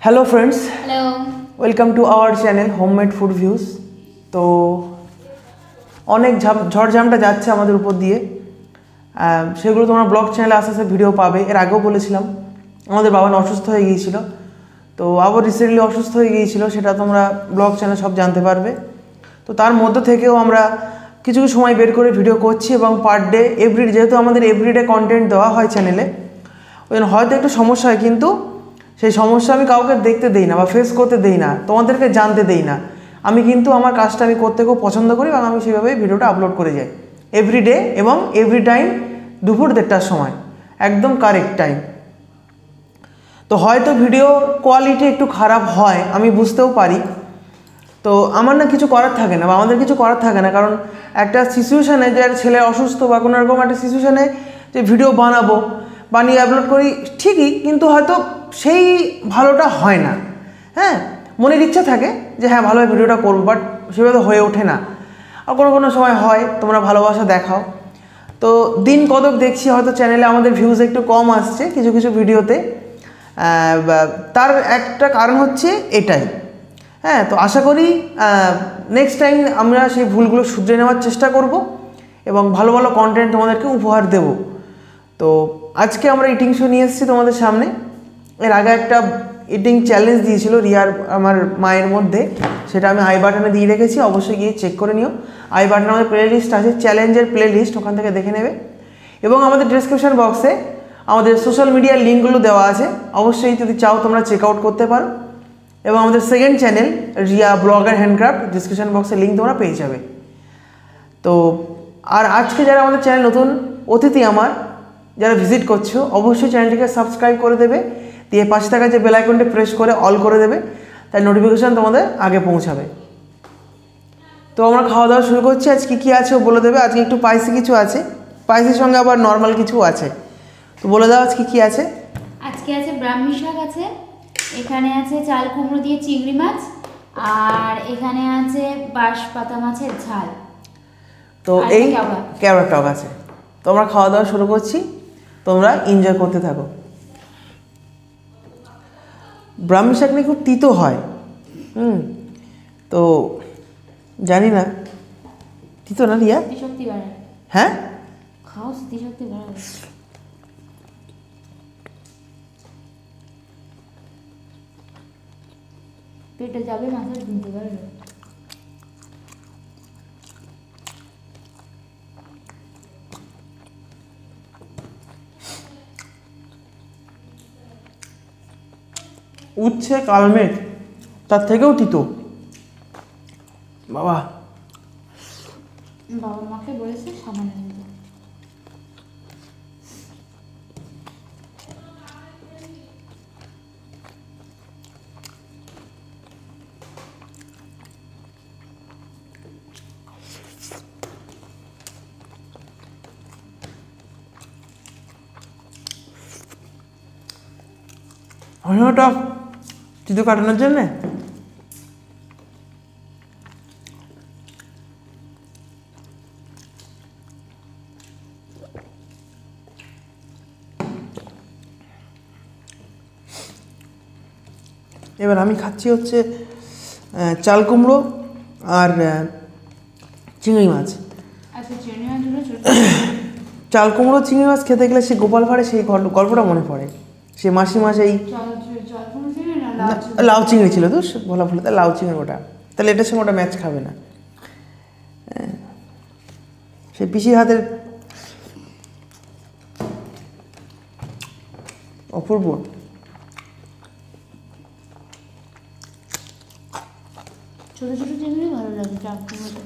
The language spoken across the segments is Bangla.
Hello friends, Hello. welcome to our channel Homemade Food Views. তো অনেক ঝড়ঝামটা যাচ্ছে আমাদের উপর দিয়ে, সেগুলো তোমরা ব্লগ চ্যানেলে আস্তে আস্তে ভিডিও পাবে। এর আগেও বলেছিলাম আমাদের বাবা অসুস্থ হয়ে গিয়েছিল, তো আবার রিসেন্টলি অসুস্থ হয়ে গিয়েছিল, সেটা তোমরা ব্লগ চ্যানেলে সব জানতে পারবে। তো তার মধ্যে থেকেও আমরা কিছু কিছু সময় বের করে ভিডিও করছি এবং পার ডে যেহেতু আমাদের এভরিডে কন্টেন্ট দেওয়া হয় চ্যানেলে, ওই জন্য হয়তো একটু সমস্যা হয়, কিন্তু সেই সমস্যা আমি কাউকে দেখতে দেই না বা ফেস করতে দেই না, তোমাদেরকে জানতে দেই না। আমি কিন্তু আমার কাজটা আমি করতে খুব পছন্দ করি এবং আমি সেভাবেই ভিডিওটা আপলোড করে যাই এভরিডে এবং এভরি টাইম দুপুর 1:30টার সময়, একদম কারেক্ট টাইম। তো হয়তো ভিডিও কোয়ালিটি একটু খারাপ হয়, আমি বুঝতেও পারি। তো আমার না কিছু করার থাকে না বা আমাদের কিছু করার থাকে না, কারণ একটা সিচুয়েশানে যে ছেলে অসুস্থ বা কোনো রকম একটা সিচুয়েশানে যে ভিডিও বানিয়ে আপলোড করি ঠিকই, কিন্তু হয়তো সেই ভালোটা হয় না। হ্যাঁ, মনের ইচ্ছা থাকে যে হ্যাঁ ভালোভাবে ভিডিওটা করবো, বাট সেভাবে হয়ে ওঠে না। আর কোনো কোনো সময় হয়, তোমরা ভালোবাসা দেখাও। তো দিন কতক দেখছি হয়তো চ্যানেলে আমাদের ভিউজ একটু কম আসছে কিছু কিছু ভিডিওতে, তার একটা কারণ হচ্ছে এটাই। হ্যাঁ, তো আশা করি নেক্সট টাইম আমরা সেই ভুলগুলো শুধরে নেওয়ার চেষ্টা করব এবং ভালো ভালো কন্টেন্ট তোমাদেরকে উপহার দেব। তো আজকে আমরা ইটিং শো নিয়ে এসেছি তোমাদের সামনে। এর আগে একটা ইটিং চ্যালেঞ্জ দিয়েছিল রিয়ার আমার মায়ের মধ্যে, সেটা আমি আই বাটনে দিয়ে রেখেছি, অবশ্যই গিয়ে চেক করে নিও। আই বাটনে আমাদের প্লে লিস্ট আছে, চ্যালেঞ্জের প্লে লিস্ট, ওখান থেকে দেখে নেবে। এবং আমাদের ডিসক্রিপশান বক্সে আমাদের সোশ্যাল মিডিয়ার লিঙ্কগুলো দেওয়া আছে, অবশ্যই যদি চাও তোমরা চেক আউট করতে পারো। এবং আমাদের second channel Riya blogger handcraft, description বক্সে লিঙ্ক তোমরা পেয়ে যাবে। তো আর আজকে যারা আমাদের চ্যানেল নতুন অতিথি যারা ভিজিট করছো, অবশ্যই চ্যানেলটিকে সাবস্ক্রাইব করে দেবে, দিয়ে পাশে থাকা যে বেল আইকনটি প্রেস করে অল করে দেবে, তাই নোটিফিকেশান তোমাদের আগে পৌঁছাবে। তো আমরা খাওয়া দাওয়া শুরু করছি। আজকে কী আছে ও বলে দেবে। আজকে একটু স্পাইসি কিছু আছে, স্পাইসির সঙ্গে আবার নর্মাল কিছু আছে। তো বলে দাও আজকে কী আছে। আজকে আছে ব্রাহ্মী শাক আছে, এখানে আছে চাল কুমড়ো দিয়ে চিংড়ি মাছ, আর এখানে আছে বাঁশপাতা মাছের ঝাল। তো এই কেওড়া টক আছে। তো আমরা খাওয়া দাওয়া শুরু করছি, তোমরা এনজয় করতে থাকো। ব্রাহ্মী শাক নিয়ে খুব তিতো হয়, তো জানি না, তিতো না রিয়া? স্মৃতিশক্তি বাড়ায়। হ্যাঁ, খাও, স্মৃতিশক্তি বাড়াবে। পেটে যাবে, মাথায় ঘুমতে পারবে। উচ্ছে কালমেঘ তার থেকেও তিতো। বাবা মাকে বলেছে সামান্য দিতে। টক তিতো কাটানোর জন্যে এবার আমি খাচ্ছি হচ্ছে চাল কুমড়ো আর চিংড়ি মাছ। চাল কুমড়ো চিংড়ি মাছ খেতে গেলে সেই গোপাল ভাঁড়ে সেই গল্পটা মনে পড়ে। সে মাসিমা সেই লাউ চিংড়ি ছিল, তো বলা ভুলে, তা লাউ চিংড়ি ওটা, তাহলে এটার সঙ্গে ওটা ম্যাচ খাবে না। সে পিসির হাতের অপূর্ব। ছোট ছোট চিংড়ি ভালো লাগে চাকরির মতো।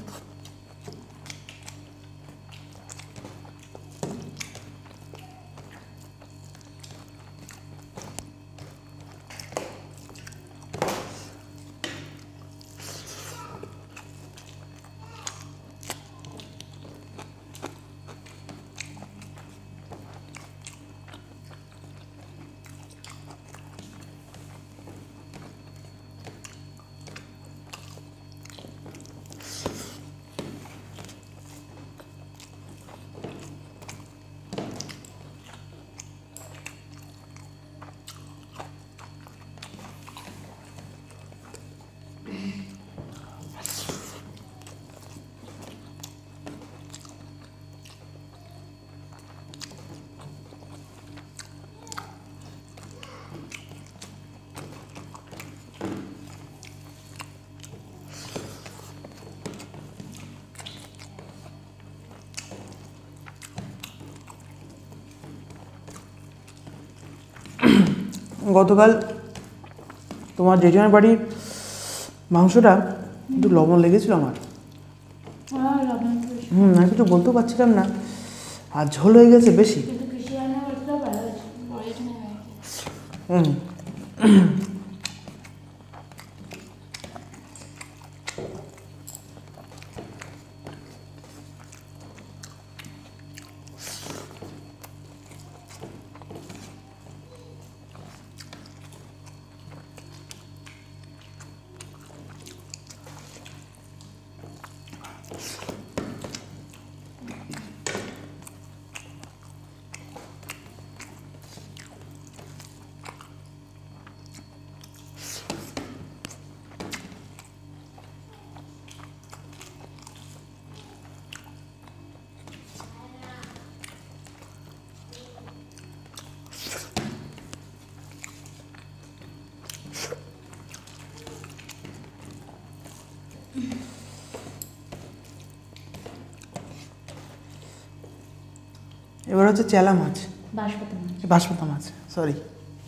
গতকাল তোমার জেঠিমার বাড়ির মাংসটা একটু লবণ লেগেছিল আমার। আমি কিছু বলতেও পারছিলাম না, আর ঝোল হয়ে গেছে বেশি। এবার হচ্ছে চেলা মাছ, বাঁশপাতা মাছ, সরি।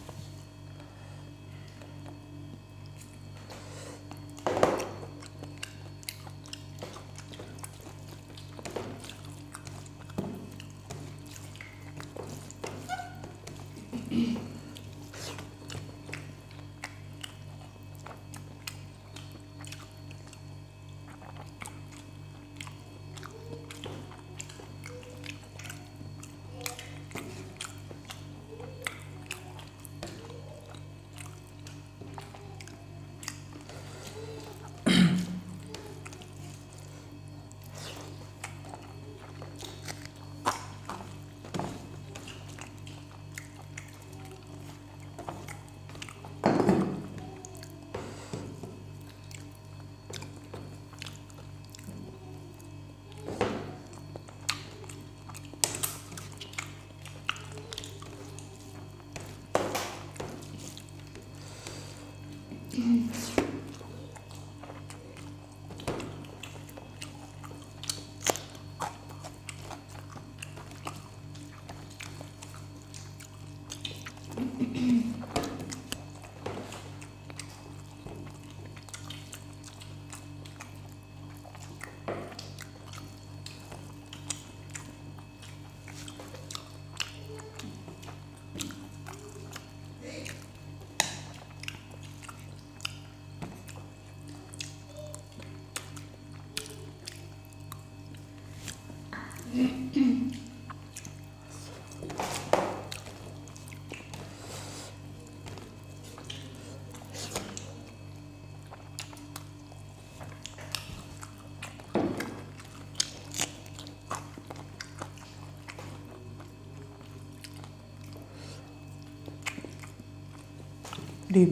ডিম,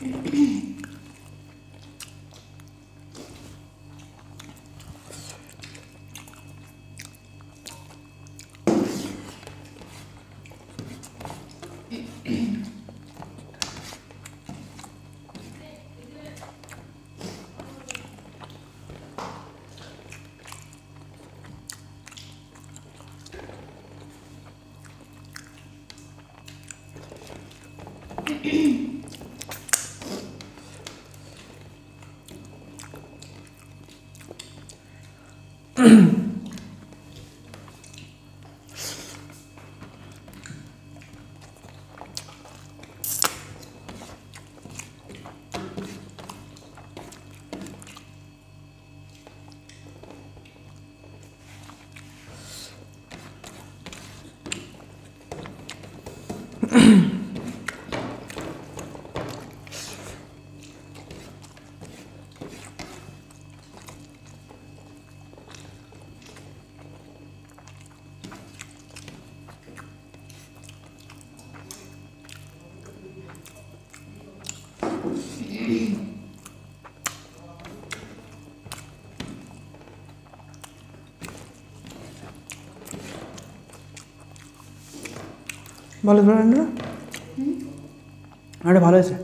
ভালো করে রান্না রান্নাটা ভালো হয়েছে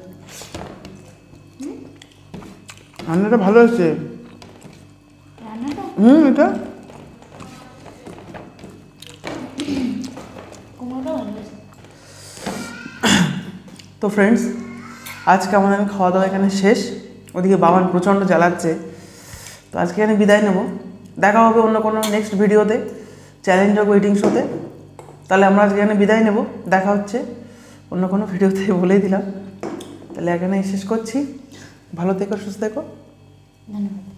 রান্নাটা ভালো হয়েছে রান্নাটা এটা কুমড়োটা ভালো হয়েছে। তো ফ্রেন্ডস আজকে আমাদের খাওয়া দাওয়া এখানে শেষ। ওদিকে বাবান প্রচণ্ড জ্বালাচ্ছে। তো আজকে এখানে বিদায় নেব। দেখা হবে অন্য কোনো নেক্সট ভিডিওতে, চ্যালেঞ্জ অফ ওয়েটিং শোতে। তাহলে আমরা আজকে এখানে বিদায় নেব, দেখা হচ্ছে অন্য কোনো ভিডিওতে, বলেই দিলাম। তাহলে এখানে শেষ করছি। ভালো থেকো, সুস্থ থেকো। ধন্যবাদ।